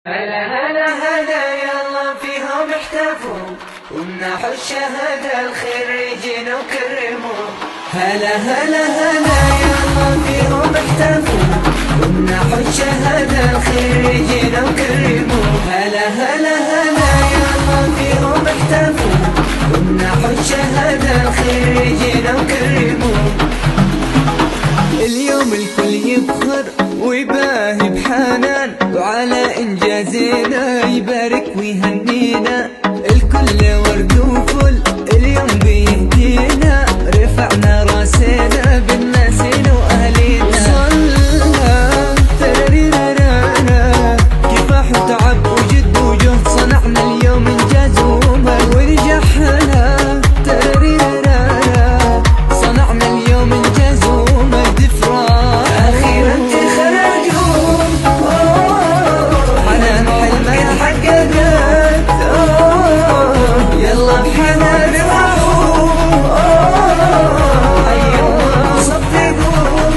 هلا هلا هلا يلا فيهم احتفوا ومنحوا الشهادة الخريجين وكرموا. هلا هلا هلا يلا فيهم احتفوا ومنحوا الشهادة الخريجين وكرموا. هلا هلا هلا يلا فيهم احتفوا ومنحوا الشهادة الخريجين وكرموا. اليوم الكل يفخر ويباهي بحنان وعلى إنجازنا يبارك ويهنينا. الكل ورد وفل اليوم بيهدينا، رفعنا راسنا بالناسين وأهلينا. صلى تراريرارانا كفاح وتعب وجد وجهد صنعنا اليوم إنجاز ومال ونجحنا. تراريرارانا صنعنا اليوم إنجاز ومجد إفراح. أخيرا تخرجوا حنان حلمنا حققت. يلا بحنان افرحوا أيوة صدقوا.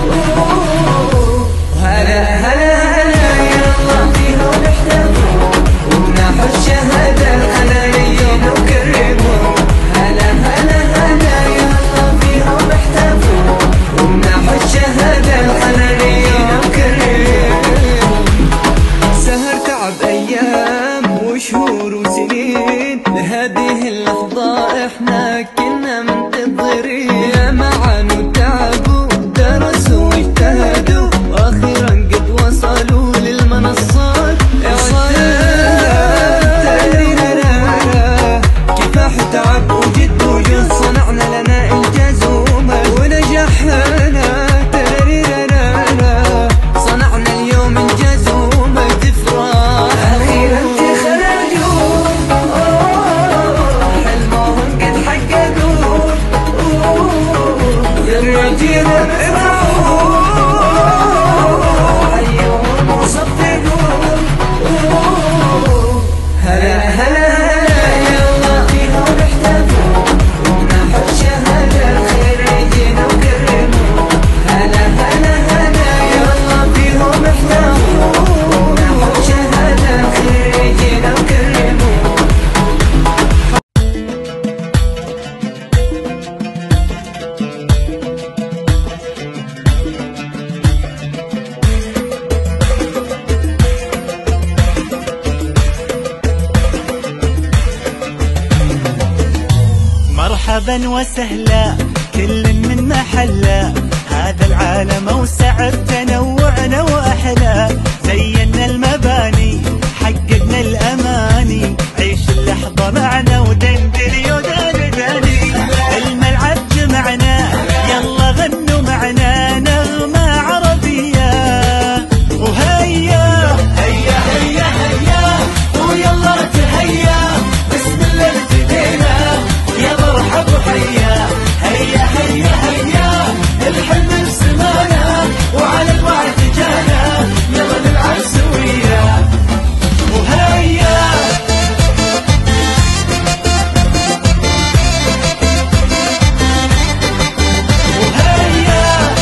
هلا هلا هلا يلا فيهم احتفوا ومنحوا الشهادة الخلاليين وكرموا. هلا هلا هلا يلا فيهم احتفوا ومنحوا الشهادة الخلاليين وكرموا. سهر تعب أيام وشهور وسنين لهذه اللحظة احنا كنا منتظرين. يا معن وتعبوا درسوا واجتهدوا واخيرا قد وصلوا للمنصات. كفاح وتعب وجد وجهد صنعنا لنا انجاز ومال ونجحنا. صنعنا اليوم انجاز ومجد افراح. اخيرا تخرجوا حلمهم قد حققوا. يلا جينا افرحوا حيوهم وصدقوا. هلا هلا هلا يلا فيهم احتفوا ومنحوا الشهادة الخريجين وكرموا. هلا هلا هلا يلا فيهم احتفوا ومنحوا الشهادة الخريجين وكرموا. مرحبا وسهلا كل من محله، هذا العالم اوسع بتنوعنا واحلى. زينا المباني حققنا الاماني، عيش اللحظه معنا ودندري ودندني. الملعب جمعنا يلا غنوا معنا نغمه عربيه. وهيا هيا هيا هيا ويلا تهيا بسم الله ابتدينا. يا مرحب وحيا هيا هيا هيا الحلم بسمانا وعلى الوعد جانا. يلا نلعب سويا وهيا. وهيا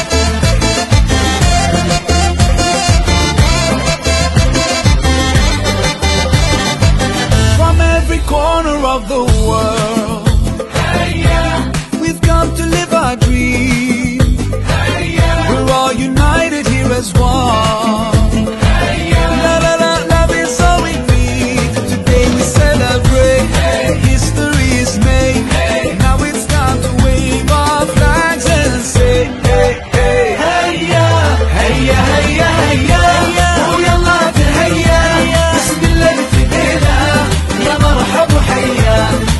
from every corner of the world we've come to live our dream. We're all united here as one. La la la, love is all we need. Today we celebrate. History is made. Now it's time to wave our flags and say hey hey هيا هيا هيا هيا ويلا تهيا بسم الله ابتدينا. يا مرحب وحيا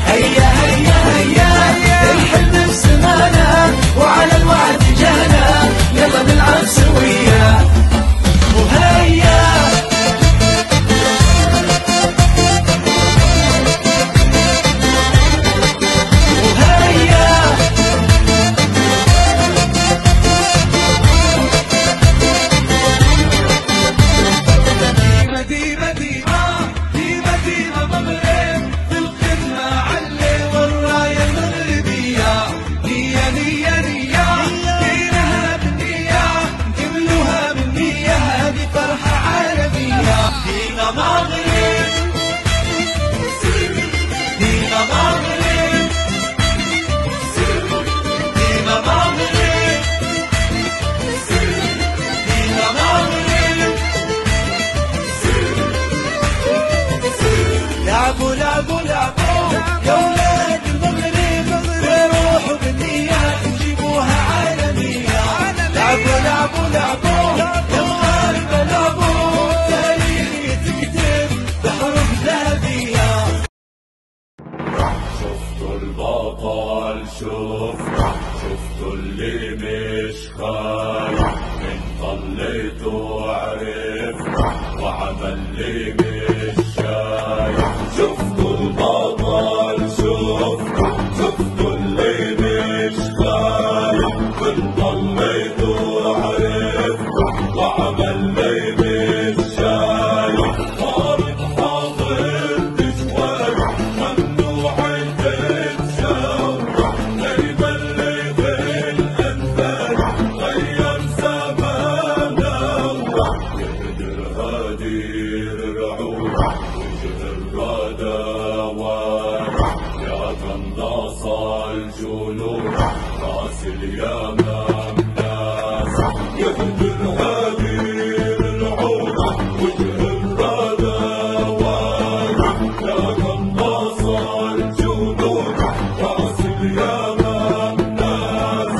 اللي مش شايف. شفتوا البطل شفتوا اللي مش خايف، ضليتوا عرفتوا وعمل اللي مش شايف. طارق حاضرت شوي ممنوع تتشوف، دايما اللي في الانفاس غير زمانه. يهدر هدير الرعود وجه الردوات، يا قناص الجنود راس اليمام ناس. يهدر هدير الرعود وجه الردوات، يا قناص الجنود راس اليمام ناس.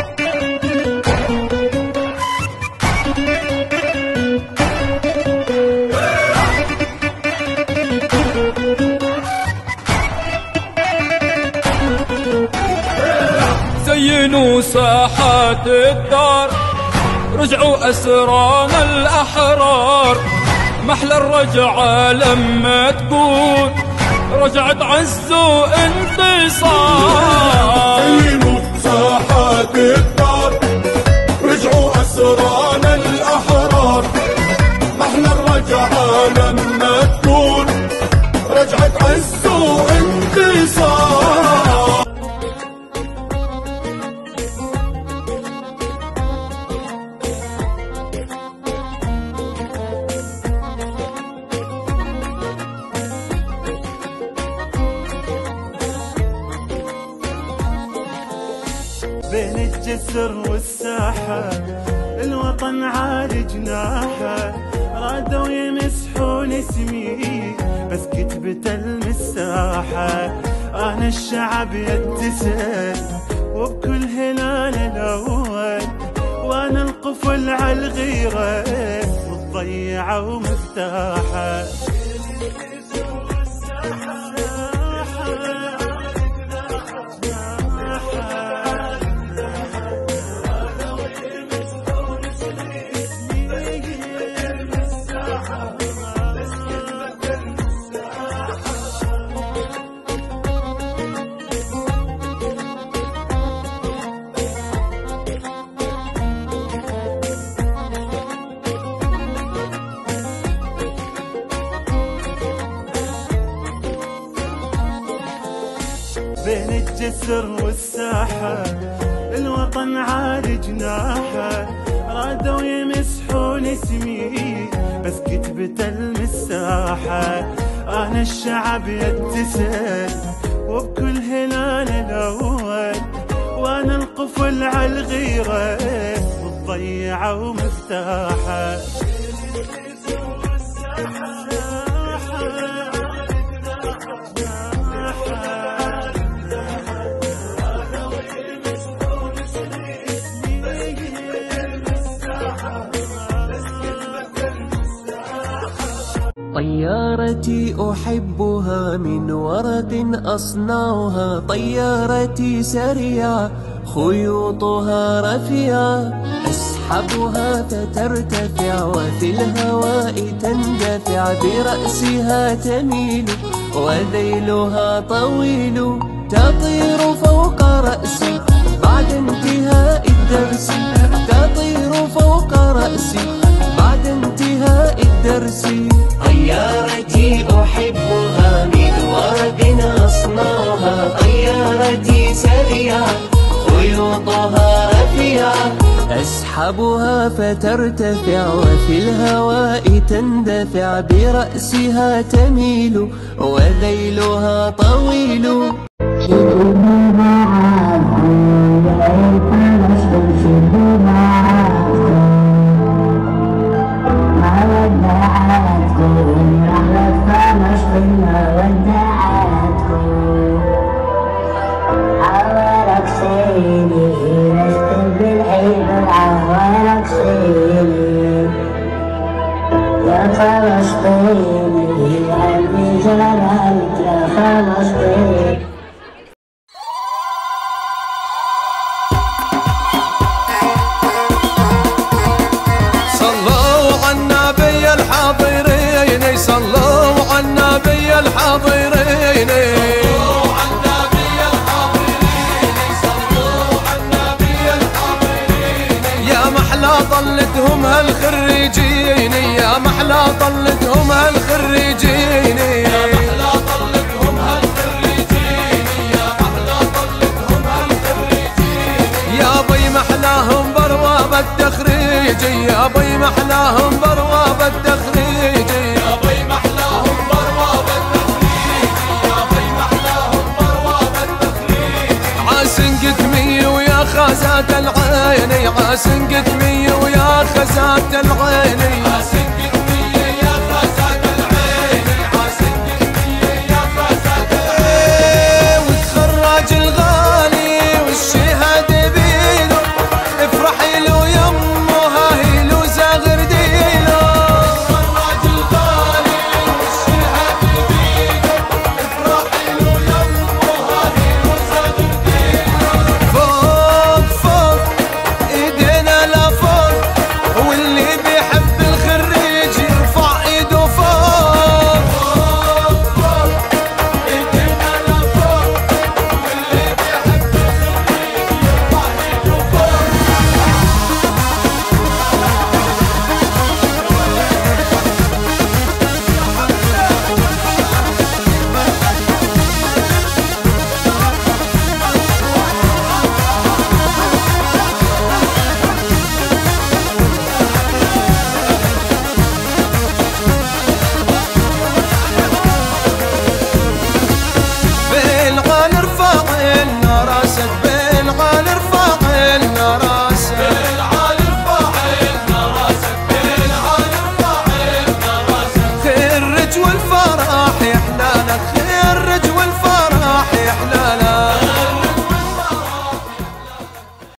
زينوا ساحات الدار، رجعوا أسرانا الأحرار. محلى الرجعة لما تكون رجعت عز وانتصار. زينوا ساحات الدار، رجعوا أسرانا الأحرار. محلى الرجعة لما تكون رجعت عز وانتصار. بين الجسر والساحة الوطن عالي جناحه. رادوا يمسحون اسمي بس كتبة المساحة. أنا الشعب يتسل وبكل هلال الأول، وأنا القفل عالغيرة متضيعة ومفتاحة. بين الجسر والساحة الوطن عالي جناحه. رادوا يمسحون اسمي بس كتبة المساحة. أنا الشعب يتسل وبكل هلال الأول، وأنا القفل عالغيرة متضيعة ومفتاحة. طيارتي أحبها من ورق أصنعها. طيارتي سريعة خيوطها رفيعة، أسحبها فترتفع وفي الهواء تندفع. برأسها تميل وذيلها طويل، تطير فوق رأسي بعد انتهاء الدرس. تطير فوق رأسي بعد انتهاء الدرس. طيارتي أحبها من ورق أصنعها. طيارتي سريعة خيوطها رفيعة، أسحبها فترتفع وفي الهواء تندفع. برأسها تميل وذيلها طويل. صلوا على النبي الحاضرين محلى طلتهم هالخريجين، يا محلى طلتهم هالخريجين، يا محلى طلتهم هالخريجين. يا بي محلاهم برواب التخريج، يا بي محلاهم برواب التخريج، يا بي محلاهم برواب التخريج، يا بي محلاهم برواب التخريج. عاسن قتمي ويا خزات العين، عاسن قتمي ويا خزات العين،